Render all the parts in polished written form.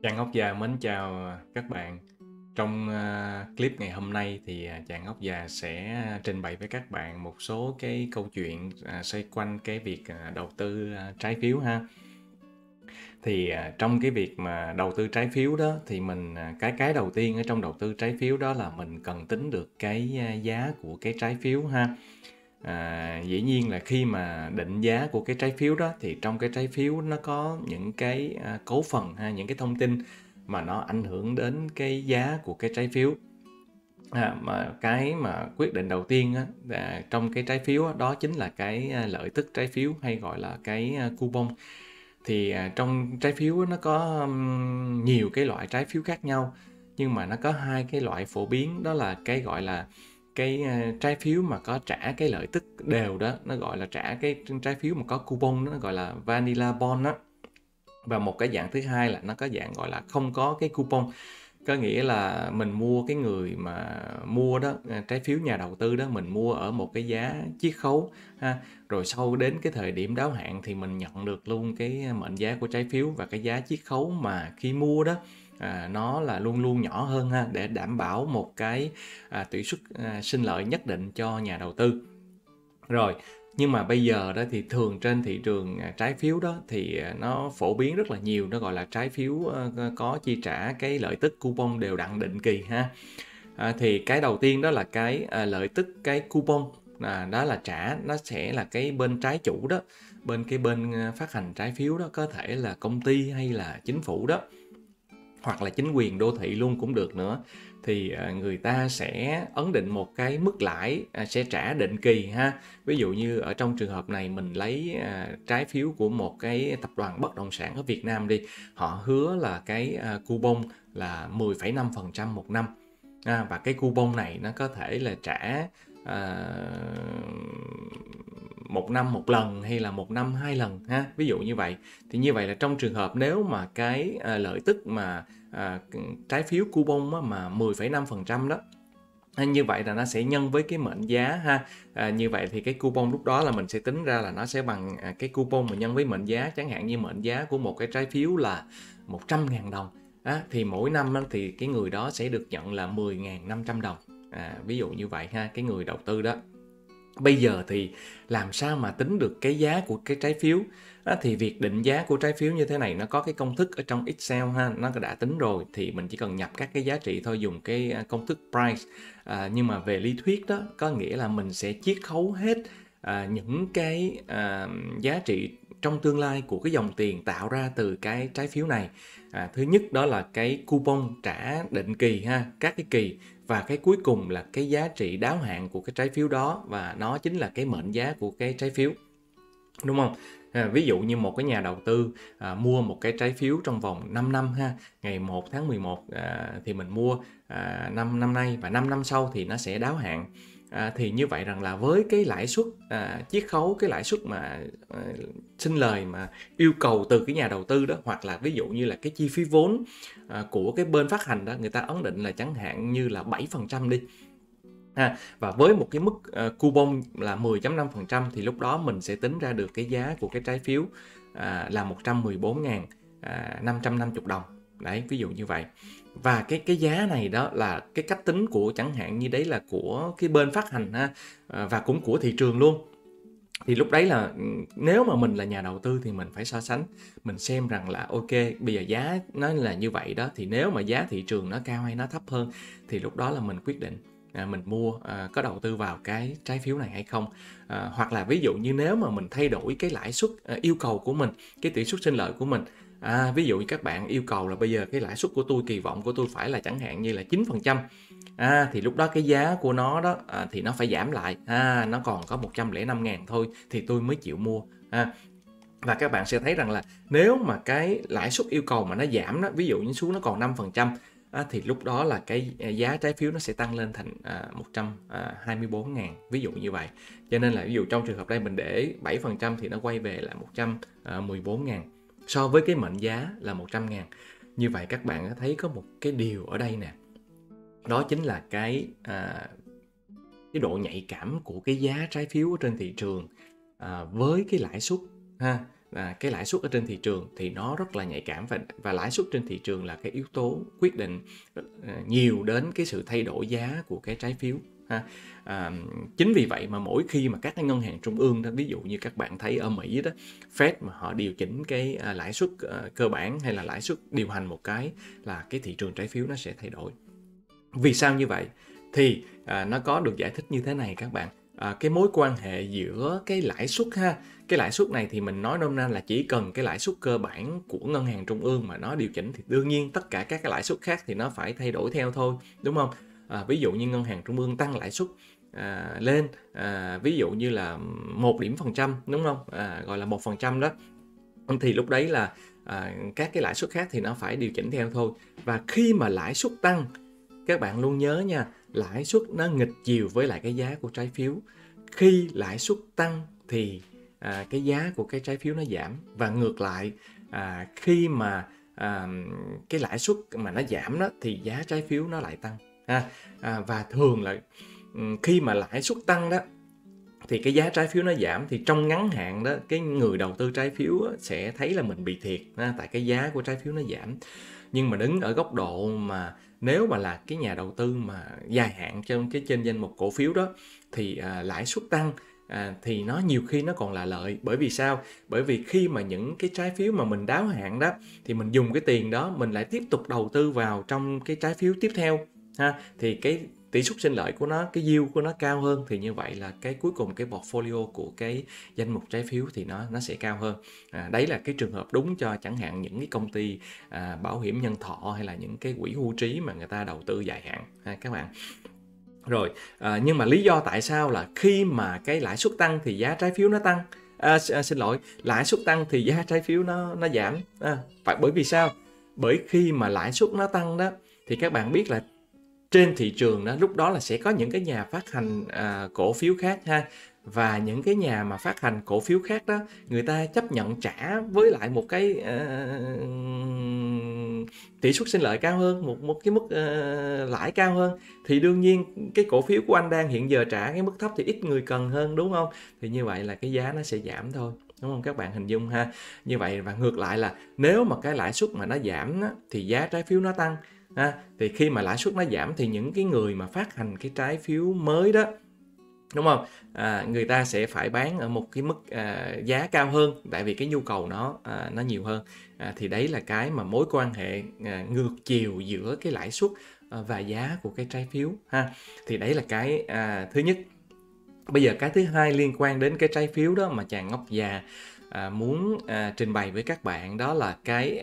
Trang Ốc Già mến chào các bạn. Trong clip ngày hôm nay thì Trang Ốc Già sẽ trình bày với các bạn một số cái câu chuyện xoay quanh cái việc đầu tư trái phiếu ha. Thì trong cái việc mà đầu tư trái phiếu đó thì mình cái đầu tiên ở trong đầu tư trái phiếu đó là mình cần tính được cái giá của cái trái phiếu ha. Dĩ nhiên là khi mà định giá của cái trái phiếu đó thì trong cái trái phiếu nó có những cái cấu phần ha, những cái thông tin mà nó ảnh hưởng đến cái giá của cái trái phiếu. Mà cái mà quyết định đầu tiên á, trong cái trái phiếu á, đó chính là cái lợi tức trái phiếu hay gọi là cái coupon. Thì trong trái phiếu á, nó có nhiều cái loại trái phiếu khác nhau, nhưng mà nó có hai cái loại phổ biến, đó là cái gọi là cái trái phiếu mà có trả cái lợi tức đều đó, nó gọi là trả cái trái phiếu mà có coupon đó, nó gọi là vanilla bond đó. Và một cái dạng thứ hai là nó có dạng gọi là không có cái coupon, có nghĩa là mình mua, cái người mà mua đó, trái phiếu nhà đầu tư đó, mình mua ở một cái giá chiết khấu ha, rồi sau đến cái thời điểm đáo hạn thì mình nhận được luôn cái mệnh giá của trái phiếu, và cái giá chiết khấu mà khi mua đó nó là luôn luôn nhỏ hơn ha, để đảm bảo một cái tỷ suất sinh lợi nhất định cho nhà đầu tư. Rồi, nhưng mà bây giờ đó thì thường trên thị trường trái phiếu đó thì nó phổ biến rất là nhiều, nó gọi là trái phiếu có chi trả cái lợi tức coupon đều đặn định kỳ ha. Thì cái đầu tiên đó là cái lợi tức cái coupon, đó là trả, nó sẽ là cái bên trái chủ đó, bên phát hành trái phiếu đó, có thể là công ty hay là chính phủ đó, hoặc là chính quyền đô thị luôn cũng được nữa. Thì người ta sẽ ấn định một cái mức lãi sẽ trả định kỳ ha. Ví dụ như ở trong trường hợp này mình lấy trái phiếu của một cái tập đoàn bất động sản ở Việt Nam đi, họ hứa là cái coupon là 10,5% một năm. Và cái coupon này nó có thể là trả à, một năm một lần hay là một năm hai lần ha, ví dụ như vậy. Thì như vậy là trong trường hợp nếu mà cái lợi tức mà trái phiếu coupon mà 10,5% đó, như vậy là nó sẽ nhân với cái mệnh giá ha. Như vậy thì cái coupon lúc đó là mình sẽ tính ra là nó sẽ bằng cái coupon mà nhân với mệnh giá, chẳng hạn như mệnh giá của một cái trái phiếu là 100.000 đồng. Thì mỗi năm thì cái người đó sẽ được nhận là 10.500 đồng. Ví dụ như vậy ha, cái người đầu tư đó. Bây giờ thì làm sao mà tính được cái giá của cái trái phiếu? Thì việc định giá của trái phiếu như thế này nó có cái công thức ở trong Excel ha, nó đã tính rồi, thì mình chỉ cần nhập các cái giá trị thôi, dùng cái công thức price. Nhưng mà về lý thuyết đó, có nghĩa là mình sẽ chiết khấu hết những cái giá trị trong tương lai của cái dòng tiền tạo ra từ cái trái phiếu này. Thứ nhất đó là cái coupon trả định kỳ ha, các cái kỳ, và cái cuối cùng là cái giá trị đáo hạn của cái trái phiếu đó, và nó chính là cái mệnh giá của cái trái phiếu, đúng không? Ví dụ như một cái nhà đầu tư mua một cái trái phiếu trong vòng 5 năm ha, ngày 1 tháng 11 thì mình mua 5 năm nay, và 5 năm sau thì nó sẽ đáo hạn. Thì như vậy rằng là với cái lãi suất chiết khấu, cái lãi suất mà sinh lời mà yêu cầu từ cái nhà đầu tư đó, hoặc là ví dụ như là cái chi phí vốn của cái bên phát hành đó, người ta ấn định là chẳng hạn như là 7% đi. Và với một cái mức coupon là 10,5% thì lúc đó mình sẽ tính ra được cái giá của cái trái phiếu là 114.550 đồng. Đấy, ví dụ như vậy. Và cái giá này đó là cái cách tính của, chẳng hạn như đấy là của cái bên phát hành ha, và cũng của thị trường luôn. Thì lúc đấy là nếu mà mình là nhà đầu tư thì mình phải so sánh, mình xem rằng là ok, bây giờ giá nó là như vậy đó, thì nếu mà giá thị trường nó cao hay nó thấp hơn, thì lúc đó là mình quyết định mình mua, có đầu tư vào cái trái phiếu này hay không. Hoặc là ví dụ như nếu mà mình thay đổi cái lãi suất yêu cầu của mình, cái tỷ suất sinh lợi của mình. Ví dụ như các bạn yêu cầu là bây giờ cái lãi suất của tôi, kỳ vọng của tôi phải là chẳng hạn như là 9%. Thì lúc đó cái giá của nó đó thì nó phải giảm lại, nó còn có 105.000 thôi thì tôi mới chịu mua. Và các bạn sẽ thấy rằng là nếu mà cái lãi suất yêu cầu mà nó giảm đó, ví dụ như xuống nó còn 5%, thì lúc đó là cái giá trái phiếu nó sẽ tăng lên thành 124.000, ví dụ như vậy. Cho nên là ví dụ trong trường hợp đây mình để 7% thì nó quay về là 114.000, so với cái mệnh giá là 100.000. Như vậy các bạn có thấy có một cái điều ở đây nè, đó chính là cái độ nhạy cảm của cái giá trái phiếu ở trên thị trường với cái lãi suất ha. cái lãi suất ở trên thị trường thì nó rất là nhạy cảm, và lãi suất trên thị trường là cái yếu tố quyết định nhiều đến cái sự thay đổi giá của cái trái phiếu ha. Chính vì vậy mà mỗi khi mà các cái ngân hàng trung ương đó, ví dụ như các bạn thấy ở Mỹ đó, Fed mà họ điều chỉnh cái lãi suất cơ bản hay là lãi suất điều hành một cái, là cái thị trường trái phiếu nó sẽ thay đổi. Vì sao như vậy? Thì nó có được giải thích như thế này các bạn. Cái mối quan hệ giữa cái lãi suất ha, cái lãi suất này thì mình nói nôm na là chỉ cần cái lãi suất cơ bản của ngân hàng trung ương mà nó điều chỉnh thì đương nhiên tất cả các cái lãi suất khác thì nó phải thay đổi theo thôi, đúng không? Ví dụ như ngân hàng trung ương tăng lãi suất lên, ví dụ như là 1%, đúng không? Gọi là 1% đó, thì lúc đấy là các cái lãi suất khác thì nó phải điều chỉnh theo thôi. Và khi mà lãi suất tăng, các bạn luôn nhớ nha, lãi suất nó nghịch chiều với lại cái giá của trái phiếu. Khi lãi suất tăng thì cái giá của cái trái phiếu nó giảm, và ngược lại, khi mà cái lãi suất mà nó giảm đó thì giá trái phiếu nó lại tăng ha. Và thường là khi mà lãi suất tăng đó thì cái giá trái phiếu nó giảm, thì trong ngắn hạn đó cái người đầu tư trái phiếu sẽ thấy là mình bị thiệt tại cái giá của trái phiếu nó giảm. Nhưng mà đứng ở góc độ mà nếu mà là cái nhà đầu tư mà dài hạn trên danh mục cổ phiếu đó thì lãi suất tăng thì nó nhiều khi nó còn là lợi. Bởi vì sao? Bởi vì khi mà những cái trái phiếu mà mình đáo hạn đó thì mình dùng cái tiền đó mình lại tiếp tục đầu tư vào trong cái trái phiếu tiếp theo ha, thì cái tỷ suất sinh lợi của nó, cái yield của nó cao hơn, thì như vậy là cái cuối cùng cái portfolio của cái danh mục trái phiếu thì nó sẽ cao hơn. Đấy là cái trường hợp đúng cho chẳng hạn những cái công ty bảo hiểm nhân thọ hay là những cái quỹ hưu trí mà người ta đầu tư dài hạn ha, các bạn. Rồi, nhưng mà lý do tại sao là khi mà cái lãi suất tăng thì giá trái phiếu nó tăng, xin lỗi, lãi suất tăng thì giá trái phiếu nó giảm. Bởi vì sao? Bởi khi mà lãi suất nó tăng đó thì các bạn biết là trên thị trường đó lúc đó là sẽ có những cái nhà phát hành cổ phiếu khác ha, và những cái nhà mà phát hành cổ phiếu khác đó người ta chấp nhận trả với lại một cái tỷ suất sinh lợi cao hơn, một cái mức lãi cao hơn, thì đương nhiên cái cổ phiếu của anh đang hiện giờ trả cái mức thấp thì ít người cần hơn, đúng không? Thì như vậy là cái giá nó sẽ giảm thôi, đúng không? Các bạn hình dung ha. Như vậy, và ngược lại là nếu mà cái lãi suất mà nó giảm á, thì giá trái phiếu nó tăng. Thì khi mà lãi suất nó giảm thì những cái người mà phát hành cái trái phiếu mới đó, đúng không? Người ta sẽ phải bán ở một cái mức giá cao hơn, tại vì cái nhu cầu nó nhiều hơn. Thì đấy là cái mà mối quan hệ ngược chiều giữa cái lãi suất và giá của cái trái phiếu ha. Thì đấy là cái thứ nhất. Bây giờ cái thứ hai liên quan đến cái trái phiếu đó mà chàng Ngốc Già muốn trình bày với các bạn, đó là cái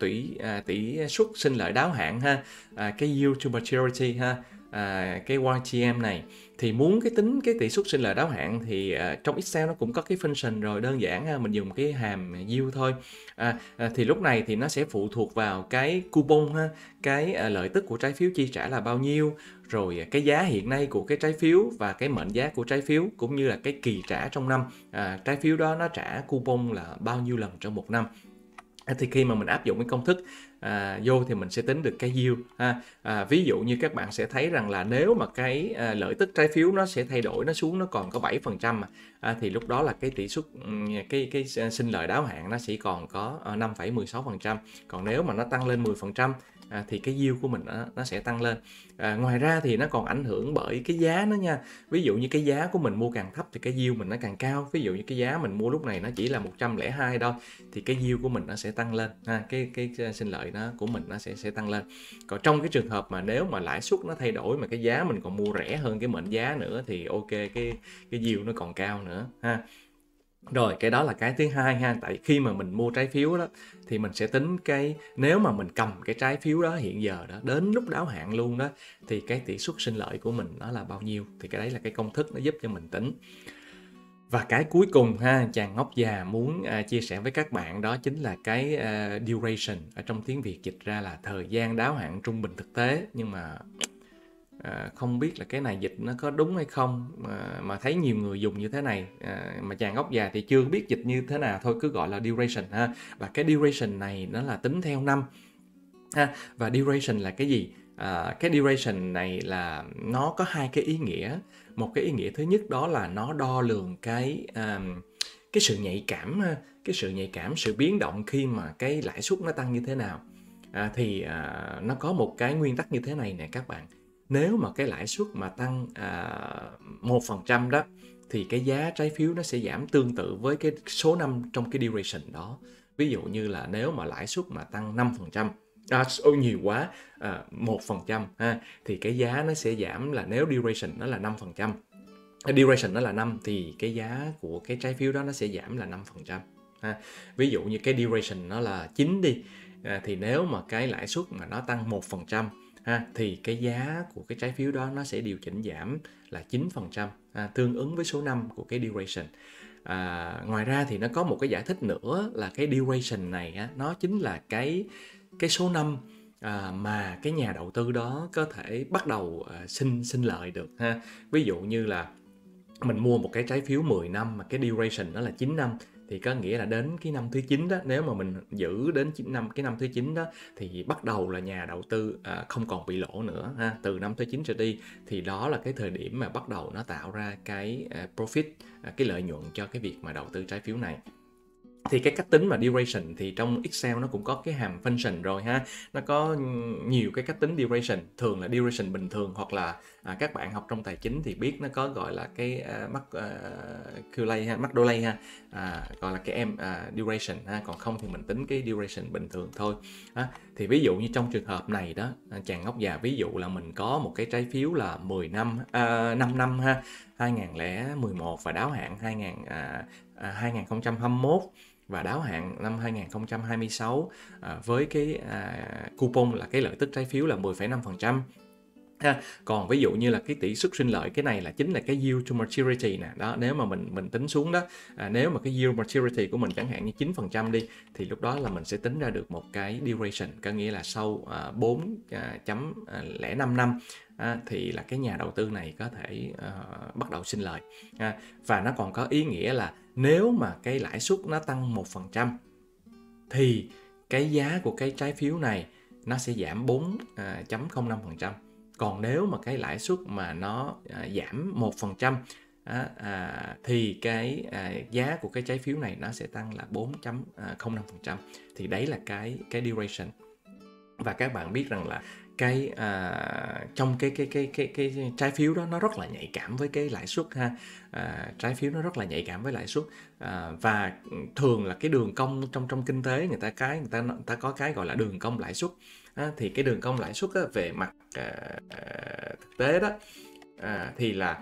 tỷ suất sinh lợi đáo hạn ha, cái yield to maturity ha, cái YTM này. Thì muốn tính cái tỷ suất sinh lợi đáo hạn thì trong Excel nó cũng có cái function rồi, đơn giản ha, mình dùng cái hàm yield thôi. Thì lúc này thì nó sẽ phụ thuộc vào cái coupon ha, cái lợi tức của trái phiếu chi trả là bao nhiêu, rồi cái giá hiện nay của cái trái phiếu và cái mệnh giá của trái phiếu, cũng như là cái kỳ trả trong năm, trái phiếu đó nó trả coupon là bao nhiêu lần trong một năm. Thì khi mà mình áp dụng cái công thức vô thì mình sẽ tính được cái yield ha. Ví dụ như các bạn sẽ thấy rằng là nếu mà cái lợi tức trái phiếu nó sẽ thay đổi, nó xuống nó còn có 7% thì lúc đó là cái tỷ suất cái sinh lợi đáo hạn nó sẽ còn có 5,16%. Còn nếu mà nó tăng lên 10% thì cái yield của mình nó sẽ tăng lên. Ngoài ra thì nó còn ảnh hưởng bởi cái giá nó nha. Ví dụ như cái giá của mình mua càng thấp thì cái yield mình nó càng cao. Ví dụ như cái giá mình mua lúc này nó chỉ là 102 thôi thì cái yield của mình nó sẽ tăng lên ha, cái sinh lợi của mình nó sẽ tăng lên. Còn trong cái trường hợp mà nếu mà lãi suất nó thay đổi mà cái giá mình còn mua rẻ hơn cái mệnh giá nữa thì ok, cái yield nó còn cao nữa ha. Rồi, cái đó là cái thứ hai ha. Tại khi mà mình mua trái phiếu đó thì mình sẽ tính nếu mà mình cầm cái trái phiếu đó hiện giờ đó đến lúc đáo hạn luôn đó thì cái tỷ suất sinh lợi của mình nó là bao nhiêu. Thì cái đấy là cái công thức nó giúp cho mình tính. Và cái cuối cùng ha, chàng Ngốc Già muốn chia sẻ với các bạn, đó chính là cái duration, ở trong tiếng Việt dịch ra là thời gian đáo hạn trung bình thực tế. Nhưng mà không biết là cái này dịch nó có đúng hay không, mà thấy nhiều người dùng như thế này, mà chàng Ngốc Già thì chưa biết dịch như thế nào, thôi cứ gọi là duration ha. Và cái duration này nó là tính theo năm ha. Và duration là cái gì? Cái duration này là nó có hai cái ý nghĩa. Một cái ý nghĩa thứ nhất đó là nó đo lường cái sự nhạy cảm ha, cái sự nhạy cảm, sự biến động khi mà cái lãi suất nó tăng như thế nào. Thì nó có một cái nguyên tắc như thế này nè các bạn. Nếu mà cái lãi suất mà tăng 1% đó, thì cái giá trái phiếu nó sẽ giảm tương tự với cái số năm trong cái duration đó. Ví dụ như là nếu mà lãi suất mà tăng 5%, nhiều quá, 1% ha, thì cái giá nó sẽ giảm là nếu duration nó là 5%. Duration nó là 5 thì cái giá của cái trái phiếu đó nó sẽ giảm là 5%. Ví dụ như cái duration nó là 9 đi, thì nếu mà cái lãi suất mà nó tăng 1%, thì cái giá của cái trái phiếu đó nó sẽ điều chỉnh giảm là 9%, tương ứng với số năm của cái duration. Ngoài ra thì nó có một cái giải thích nữa là cái duration này nó chính là cái số năm mà cái nhà đầu tư đó có thể bắt đầu sinh lợi được ha. Ví dụ như là mình mua một cái trái phiếu 10 năm mà cái duration nó là 9 năm, thì có nghĩa là đến cái năm thứ 9 đó, nếu mà mình giữ đến cái năm thứ 9 đó, thì bắt đầu là nhà đầu tư không còn bị lỗ nữa ha. Từ năm thứ 9 trở đi thì đó là cái thời điểm mà bắt đầu nó tạo ra cái profit, cái lợi nhuận cho cái việc mà đầu tư trái phiếu này. Thì cái cách tính mà duration thì trong Excel nó cũng có cái hàm function rồi ha. Nó có nhiều cái cách tính duration, thường là duration bình thường, hoặc là các bạn học trong tài chính thì biết nó có gọi là cái mắc delay ha, gọi là cái duration ha. Còn không thì mình tính cái duration bình thường thôi. Thì ví dụ như trong trường hợp này đó, chàng ngốc già ví dụ là mình có một cái trái phiếu là 10 năm, 5 năm ha, 2011 và đáo hạn 2021 và đáo hạn năm 2026, với cái coupon là cái lợi tức trái phiếu là 10,5%. Còn ví dụ như là cái tỷ suất sinh lợi, cái này là chính là cái yield to maturity nè. Đó, nếu mà mình tính xuống đó, nếu mà cái yield maturity của mình chẳng hạn như 9% đi, thì lúc đó là mình sẽ tính ra được một cái duration, có nghĩa là sau 4,05 năm thì là cái nhà đầu tư này có thể bắt đầu sinh lợi. Và nó còn có ý nghĩa là nếu mà cái lãi suất nó tăng 1% thì cái giá của cái trái phiếu này nó sẽ giảm 4,05%. Còn nếu mà cái lãi suất mà nó giảm 1%, thì cái giá của cái trái phiếu này nó sẽ tăng là 4,05%. Thì đấy là cái duration. Và các bạn biết rằng là cái trong cái trái phiếu đó nó rất là nhạy cảm với cái lãi suất ha. Trái phiếu nó rất là nhạy cảm với lãi suất, và thường là cái đường cong trong kinh tế người ta có cái gọi là đường cong lãi suất. Thì cái đường cong lãi suất về mặt thực tế đó, thì là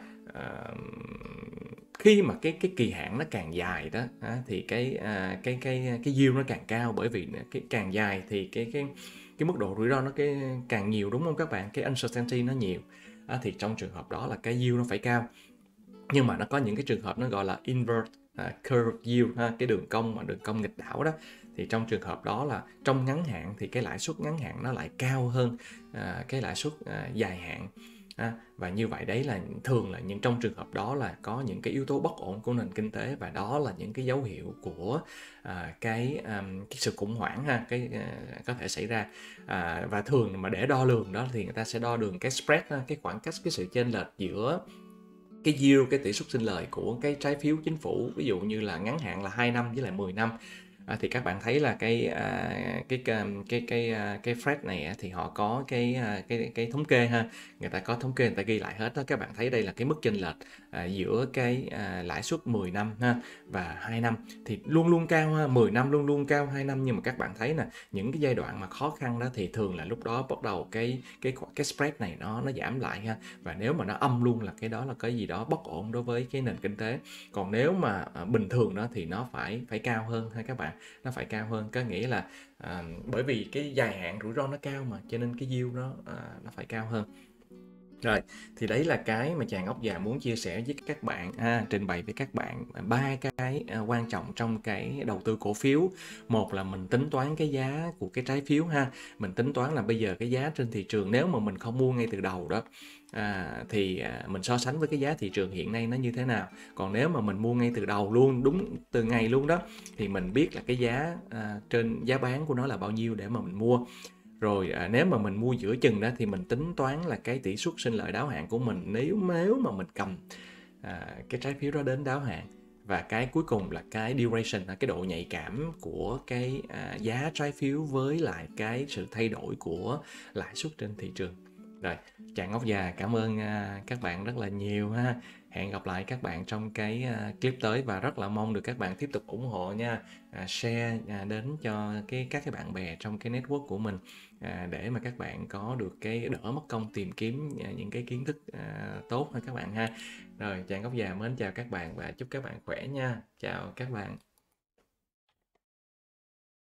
khi mà cái kỳ hạn nó càng dài đó, thì cái yield nó càng cao, bởi vì cái càng dài thì cái mức độ rủi ro nó càng nhiều, đúng không các bạn? Cái uncertainty nó nhiều, thì trong trường hợp đó là cái yield nó phải cao. Nhưng mà nó có những cái trường hợp nó gọi là invert curve yield ha, cái đường cong nghịch đảo đó. Thì trong trường hợp đó là trong ngắn hạn thì cái lãi suất ngắn hạn nó lại cao hơn cái lãi suất dài hạn. Và như vậy đấy là thường là trong trường hợp đó là có những cái yếu tố bất ổn của nền kinh tế, và đó là những cái dấu hiệu của cái sự khủng hoảng ha, có thể xảy ra. Và thường mà để đo lường đó thì người ta sẽ đo lường cái spread ha, cái khoảng cách, cái sự chênh lệch giữa cái yield, cái tỷ suất sinh lời của cái trái phiếu chính phủ, ví dụ như là ngắn hạn là 2 năm với lại 10 năm. Thì các bạn thấy là cái Fed này thì họ có cái thống kê ha, người ta có thống kê, người ta ghi lại hết đó. Các bạn thấy đây là cái mức chênh lệch giữa cái lãi suất 10 năm ha và 2 năm thì luôn luôn cao ha, 10 năm luôn luôn cao, 2 năm nhưng mà các bạn thấy nè, những cái giai đoạn mà khó khăn đó thì thường là lúc đó bắt đầu cái spread này nó giảm lại ha, và nếu mà nó âm luôn là cái đó là cái gì đó bất ổn đối với cái nền kinh tế. Còn nếu mà bình thường đó thì nó phải cao hơn ha các bạn, nó phải cao hơn, có nghĩa là bởi vì cái dài hạn rủi ro nó cao mà, cho nên cái yield nó phải cao hơn. Rồi, thì đấy là cái mà chàng ốc già muốn chia sẻ với các bạn, trình bày với các bạn 3 cái quan trọng trong cái đầu tư cổ phiếu. Một là mình tính toán cái giá của cái trái phiếu ha, mình tính toán là bây giờ cái giá trên thị trường, nếu mà mình không mua ngay từ đầu đó, thì mình so sánh với cái giá thị trường hiện nay nó như thế nào. Còn nếu mà mình mua ngay từ đầu luôn, đúng từ ngày luôn đó, thì mình biết là cái giá trên giá bán của nó là bao nhiêu để mà mình mua. Rồi nếu mà mình mua giữa chừng đó thì mình tính toán là cái tỷ suất sinh lợi đáo hạn của mình nếu mà mình cầm cái trái phiếu đó đến đáo hạn. và cái cuối cùng là cái duration, là cái độ nhạy cảm của cái giá trái phiếu với lại cái sự thay đổi của lãi suất trên thị trường. Rồi, chàng ốc già cảm ơn các bạn rất là nhiều ha. Hẹn gặp lại các bạn trong cái clip tới, và rất là mong được các bạn tiếp tục ủng hộ nha. Share đến cho các cái bạn bè trong cái network của mình, để mà các bạn có được cái đỡ mất công tìm kiếm những cái kiến thức tốt hơn các bạn ha. Rồi, chàng ốc già mến chào các bạn và chúc các bạn khỏe nha. Chào các bạn.